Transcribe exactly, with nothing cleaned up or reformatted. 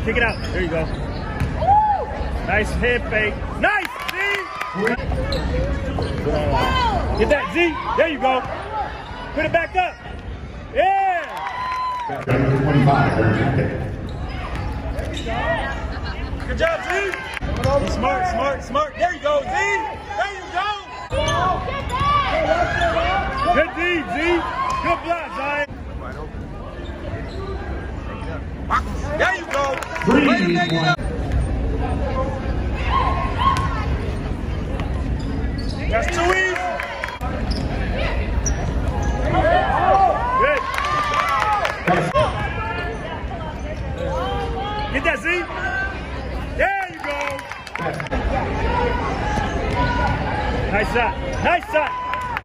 Kick it out. There you go. Nice head fake. Nice, Z! Get that, Z. There you go. Put it back up. Yeah! Number twenty-five. Good job, Z. Smart, smart, smart. There you go, Z. There you go. Good D, Z. Good block, Zion. There you go. Three, Way to make it up. That's too easy. Good. Get that, Z. There you go. Nice shot. Nice shot.